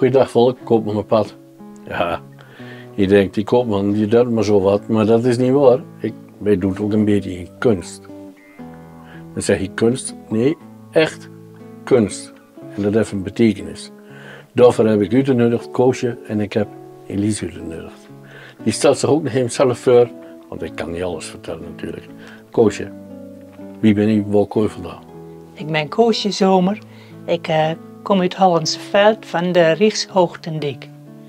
goeiedag volk, koop me mijn pad. Ja, je denkt, die koopman die doet maar zo wat, maar dat is niet waar. Wij doen ook een beetje kunst. Dan zeg je kunst? Nee, echt kunst. En dat heeft een betekenis. Daarvoor heb ik uitgenodigd, Koosje, en ik heb Elise uitgenodigd. Die stelt zich ook nog even zelf voor, want ik kan niet alles vertellen natuurlijk. Koosje, wie ben je, waar kom je vandaan? Ik ben Koosje Zomer. Ik kom uit Hollandse Veld van de Rijkshoogtendijk.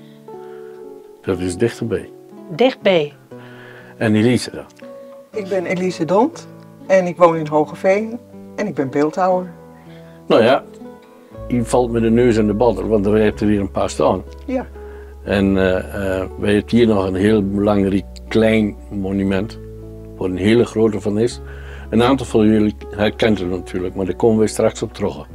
Dat is dichterbij. Dichtbij. En Elise dan? Ik ben Elise Dont en ik woon in Hogeveen en ik ben beeldhouwer. Nou ja, je valt met de neus in de badder, want er heeft er hier een paar staan. Ja. En wij hebben hier nog een heel belangrijk klein monument, waar een hele grote van is. Een aantal van jullie herkent het natuurlijk, maar daar komen we straks op terug.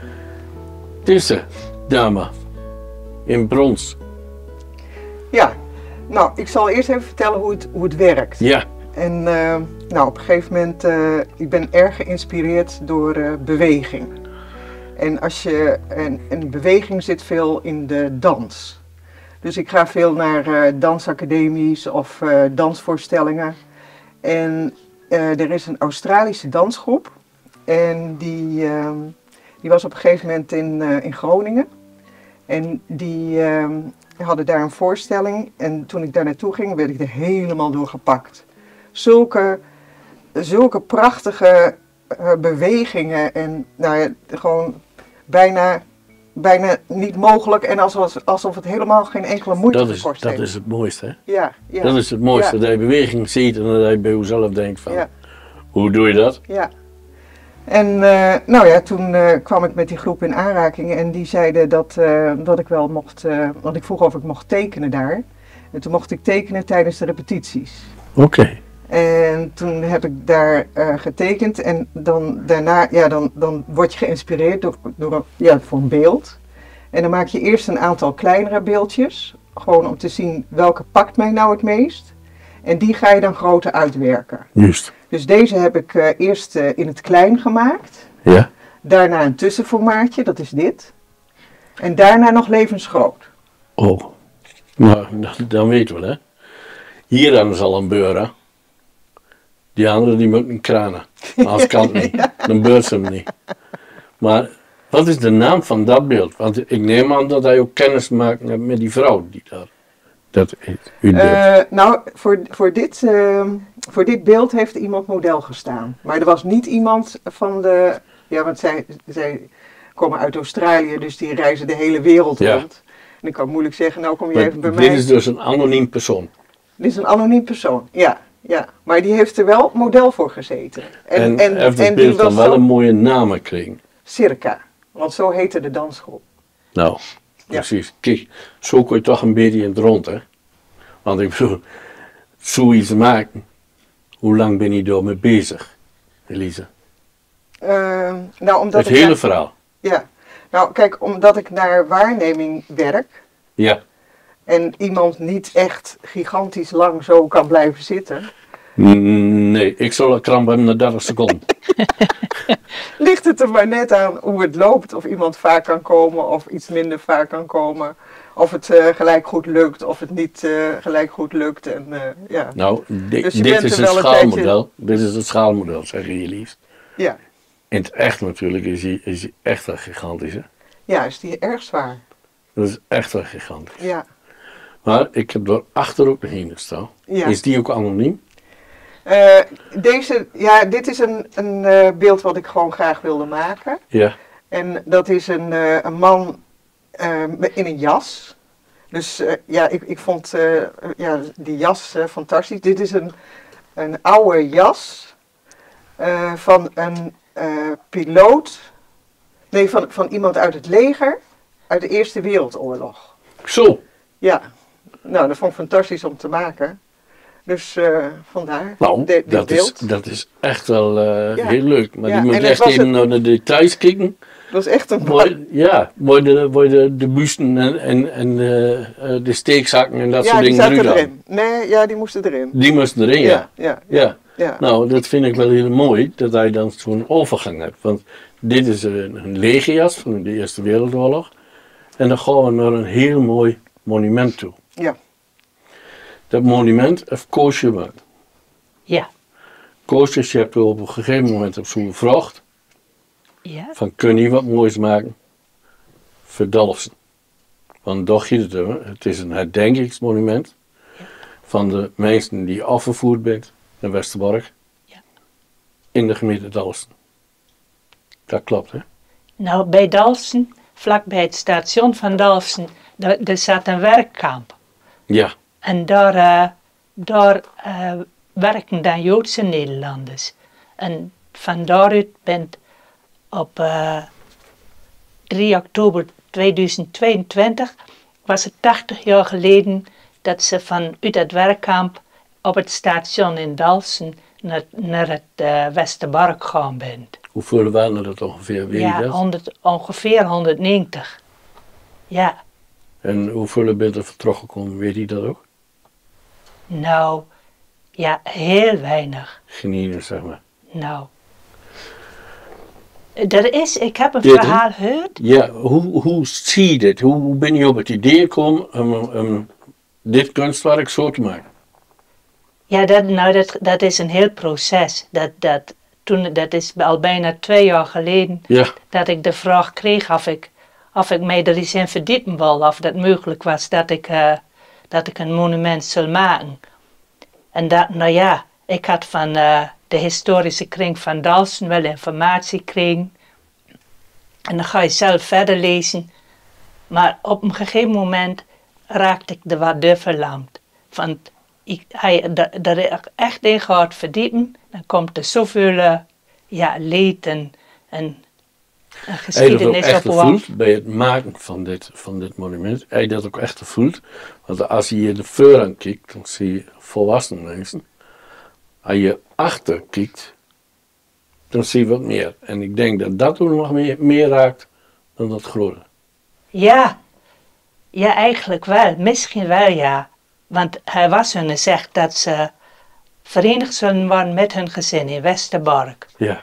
Deze dame in brons. Ja, nou ik zal eerst even vertellen hoe het werkt. Ja. En nou, op een gegeven moment, ik ben erg geïnspireerd door beweging. En en beweging zit veel in de dans. Dus ik ga veel naar dansacademies of dansvoorstellingen. En er is een Australische dansgroep en die was op een gegeven moment in Groningen. En die hadden daar een voorstelling en toen ik daar naartoe ging werd ik er helemaal door gepakt. Zulke prachtige bewegingen en nou ja, gewoon bijna niet mogelijk en alsof het helemaal geen enkele moeite gekost heeft. Dat is het mooiste, hè? Ja, ja. Dat is het mooiste, ja. dat je beweging ziet en dat je bij jezelf denkt van, ja. Hoe doe je dat? Ja. En nou ja, toen kwam ik met die groep in aanraking en die zeiden dat ik wel mocht, want ik vroeg of ik mocht tekenen daar. En toen mocht ik tekenen tijdens de repetities. Oké. En toen heb ik daar getekend en dan daarna, ja, dan word je geïnspireerd voor een beeld. En dan maak je eerst een aantal kleinere beeldjes, gewoon om te zien welke pakt mij nou het meest. En die ga je dan groter uitwerken. Juist. Dus deze heb ik eerst in het klein gemaakt. Ja. Daarna een tussenformaatje, dat is dit. En daarna nog levensgroot. Oh, nou, dan weten we hè. Hier dan is al een beur, die andere die moet een kranen. Als kan het niet, dan beurt ze hem niet. Maar wat is de naam van dat beeld? Want ik neem aan dat hij ook kennis maakt met die vrouw die daar. Dat u nou, voor dit beeld heeft iemand model gestaan. Maar er was niet iemand van de... Ja, want zij komen uit Australië, dus die reizen de hele wereld rond. En ik kan moeilijk zeggen, nou kom je even bij mij. Dit is dus een anoniem persoon. Dit is een anoniem persoon, ja. Ja, maar die heeft er wel model voor gezeten. En heeft het beeld dan wel een mooie naam gekregen? Circa, want zo heette de dansgroep. Nou, precies. Kijk, zo kun je toch een beetje in het rond, hè. Want ik bedoel, zoiets maken, hoe lang ben je daar mee bezig, Elise? Nou, omdat het hele verhaal? Ja, nou kijk, omdat ik naar waarneming werk. Ja. En iemand niet echt gigantisch lang zo kan blijven zitten. Nee, ik zal een kramp hebben na 30 seconden. Ligt het er maar net aan hoe het loopt. Of iemand vaak kan komen of iets minder vaak kan komen. Of het gelijk goed lukt of het niet gelijk goed lukt. En, ja. Nou, dus dit is het schaalmodel. Dit is het schaalmodel, zeggen jullie. Ja. In het echt natuurlijk is hij echt wel gigantisch, hè? Ja, is die erg zwaar. Dat is echt wel gigantisch. Ja. Maar ik heb er achter ook nog een staan. Ja. Is die ook anoniem? Dit is een beeld wat ik gewoon graag wilde maken. Ja. En dat is een man in een jas. Dus ik vond die jas fantastisch. Dit is een oude jas van een piloot. Nee, van iemand uit het leger uit de Eerste Wereldoorlog. Zo. Ja. Nou, dat vond ik fantastisch om te maken. Dus vandaar. Nou, dat is echt wel heel leuk. Maar je moet echt even naar de details kijken. Dat is echt een... Mooi de busten en de steekzakken en dat soort dingen erin. Erin. Nee, ja, die moesten erin. Die moesten erin, ja. Ja. Nou, dat vind ik wel heel mooi, dat hij dan zo'n overgang hebt. Want dit is een legerjas van de Eerste Wereldoorlog. En dan gaan we naar een heel mooi monument toe. Ja. Dat monument heeft Koosje gemaakt. Ja. Koosje, je hebt op een gegeven moment op zo'n gevraagd. Ja. Van kun je wat moois maken voor Dalfsen? Want daar gaat het om. Het is een herdenkingsmonument van de mensen die afgevoerd zijn naar Westerbork in de gemeente Dalfsen. Dat klopt, hè? Nou, bij Dalfsen, vlakbij het station van Dalfsen, daar zat een werkkamp. Ja. En daar werken dan Joodse Nederlanders. En van daaruit bent op 3 oktober 2022 was het 80 jaar geleden dat ze vanuit het werkkamp op het station in Dalfsen naar het Westerbork gaan bent. Hoeveel waren dat ongeveer? Weet je dat? Ongeveer 190. Ja. En hoeveel bent er vertrokken komen, weet je dat ook? Nou, ja, heel weinig. Genieten, zeg maar. Nou. Ik heb een verhaal gehoord. Ja, hoe zie je dit? Hoe ben je op het idee gekomen om dit kunstwerk zo te maken? Ja, dat is een heel proces. Dat is al bijna 2 jaar geleden dat ik de vraag kreeg of ik mij er eens in verdiepen wil. Of dat mogelijk was dat ik een monument zou maken. En ik had van de historische kring van Dalfsen wel informatie gekregen. En dan ga je zelf verder lezen. Maar op een gegeven moment raakte ik er wat verlamd. Want dat ik echt in gaat verdiepen, dan komt er zoveel leed en geschiedenis heb je dat ook echt op gevoeld bij het maken van dit monument? Heb je dat ook echt gevoeld? Want als je hier de vooraan kijkt, dan zie je volwassen mensen. Als je achter kijkt, dan zie je wat meer. En ik denk dat dat ook nog meer raakt dan dat grote. Ja, eigenlijk wel. Misschien wel, ja. Want hij was hun gezegd dat ze verenigd zullen worden met hun gezin in Westerbork. Ja.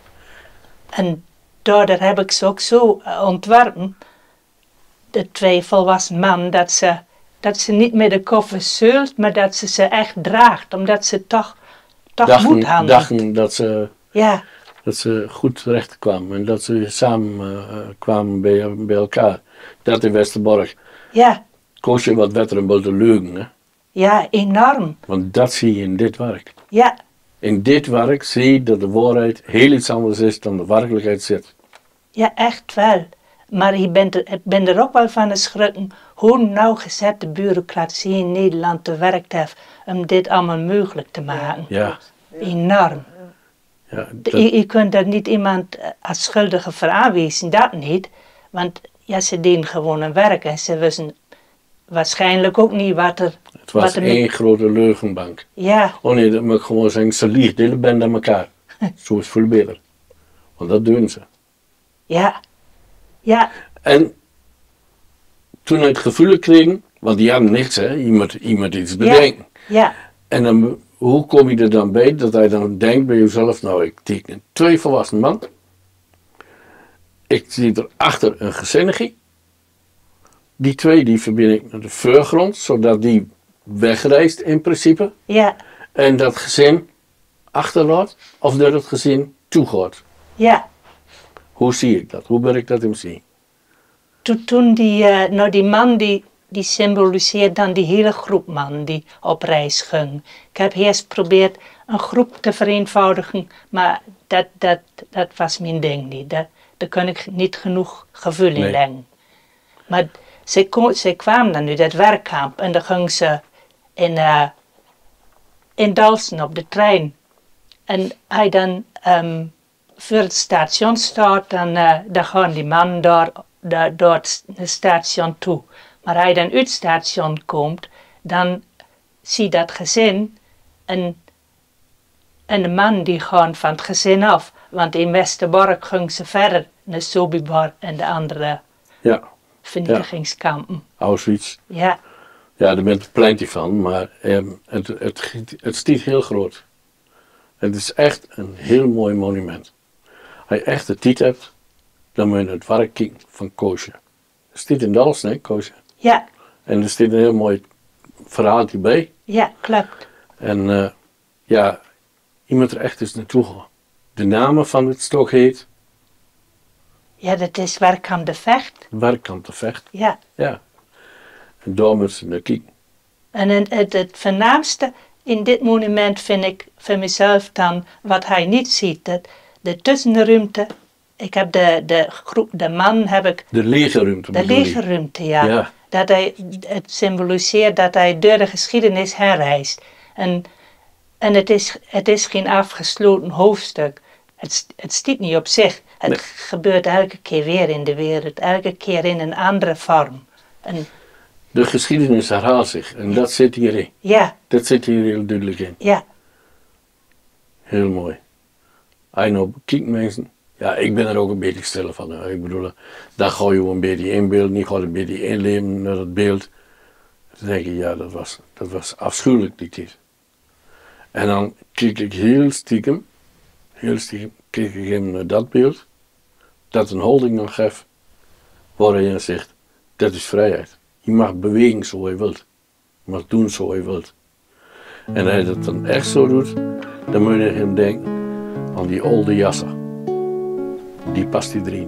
En daardoor heb ik ze ook zo ontworpen, de 2 volwassen mannen, dat ze niet met de koffer zeult, maar dat ze echt draagt, omdat ze toch goed handelt. Dachten dat ze goed terecht kwamen en dat ze samen kwamen bij elkaar. Dat in Westerbork. Ja. Koosje wat werd er een beetje leugen, hè? Ja, enorm. Want dat zie je in dit werk. Ja. In dit werk zie je dat de waarheid heel iets anders is dan de werkelijkheid zit. Ja, echt wel. Maar ik ben er ook wel van geschrokken hoe nauwgezet de bureaucratie in Nederland te werkt heeft om dit allemaal mogelijk te maken. Ja. Enorm. Ja, je kunt er niet iemand als schuldige voor aanwijzen, dat niet. Want ze deden gewoon een werk en ze wisten waarschijnlijk ook niet wat er... Het was één grote leugenbank. Ja. Oh nee, dat moet ik gewoon zeggen, ze liegen, delen bent aan elkaar. Zo is veel beter. Want dat doen ze. Ja. Ja. En toen ik het gevoel kreeg, want die hadden niks, hè, je moet iets bedenken. Ja. En dan, hoe kom je er dan bij dat hij dan denkt bij jezelf, nou ik teken 2 volwassen man. Ik zie erachter een gezinnetje. Die 2 die verbind ik naar de voorgrond, zodat die wegreist in principe. Ja. En dat gezin achterlaat, of dat het gezin toegaat. Ja. Hoe zie ik dat? Hoe ben ik dat in zien? Toen die man die symboliseert dan die hele groep man die op reis ging. Ik heb eerst geprobeerd een groep te vereenvoudigen, maar dat was mijn ding niet. Daar kon ik niet genoeg gevoel in leggen. Maar ze kwamen dan nu dat werkkamp en dan gingen ze in Dalfsen op de trein. En hij dan voor het station staat, dan gaan die mannen door het station toe. Maar hij dan uit het station komt, dan zie dat gezin en de man die gaan van het gezin af. Want in Westerbork gingen ze verder naar Sobibor en de andere vernietigingskampen. Auschwitz. Ja. Ja, daar bent er plenty van, maar het stiet heel groot. Het is echt een heel mooi monument. Als je echt de tijd hebt, dan moet je het werk kijken van Koosje. Dat staat in Dallas, hè, Koosje? Ja. En er staat een heel mooi verhaaltje bij. Ja, klopt. En ja, je moet er echt eens naartoe gaan. De naam van het stok heet? Ja, dat is Werkamp de Vecht. Werkamp de Vecht. Ja. Ja. En daar moet ze naar kijken. En het voornaamste in dit monument vind ik voor mezelf dan, wat hij niet ziet, dat de tussenruimte. Ik heb de man heb ik. De lege ruimte. De lege ruimte, ja. Dat het symboliseert dat hij door de geschiedenis heen reist. En het is geen afgesloten hoofdstuk. Het stiet niet op zich. Het gebeurt elke keer weer in de wereld, elke keer in een andere vorm. De geschiedenis herhaalt zich en dat zit hierin. Ja. Dat zit hier heel duidelijk in. Ja. Heel mooi. Als je nou kijkt mensen, ja, ik ben er ook een beetje stil van. Ik bedoel, daar ga je een beetje inbeelden, je gaat een beetje inleven naar het beeld. Dan denk je, ja, dat was afschuwelijk die tijd. En dan kijk ik heel stiekem, kijk ik hem naar dat beeld, dat een holding nog geeft, waarin je zegt, dat is vrijheid. Je mag bewegen zoals je wilt. Je mag doen zoals je wilt. En als je dat dan echt zo doet, dan moet je hem denken aan die oude jassen. Die past die erin.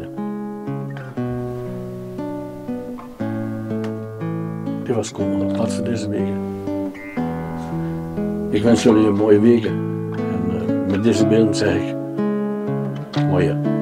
Dit was cool, dat voor deze week. Ik wens jullie een mooie week. En met deze beelden zeg ik, mooie.